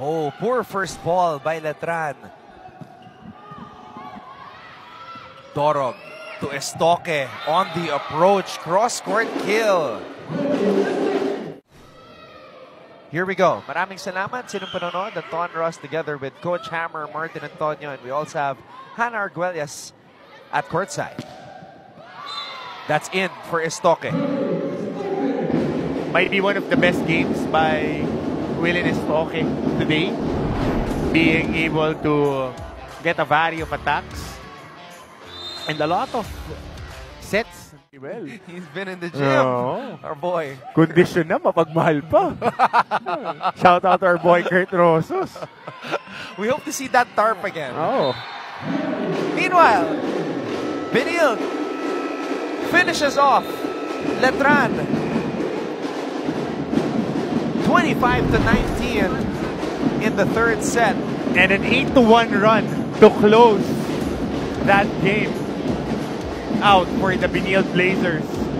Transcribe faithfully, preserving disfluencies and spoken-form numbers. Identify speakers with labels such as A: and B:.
A: Oh, poor first ball by Letran. Dorog to Estoque on the approach. Cross-court kill. Here we go. Maraming salamat sa inyong panonood. Anton Ross together with Coach Hammer, Martin Antonio, and we also have Hannah Arguelles at courtside. That's in for Estoque.
B: Might be one of the best games by Willen Estoque today. Being able to get a variety of attacks and a lot of sets. Well,
A: he's been in the gym, oh. Our boy.
B: Condition na, mapagmahal pa. Shout out to our boy Kurt Rosos.
A: We hope to see that tarp again.
B: Oh.
A: Meanwhile, Benil finishes off Letran. twenty-five to nineteen in the third set.
B: And an eight to one run to close that game out for the Benil Blazers.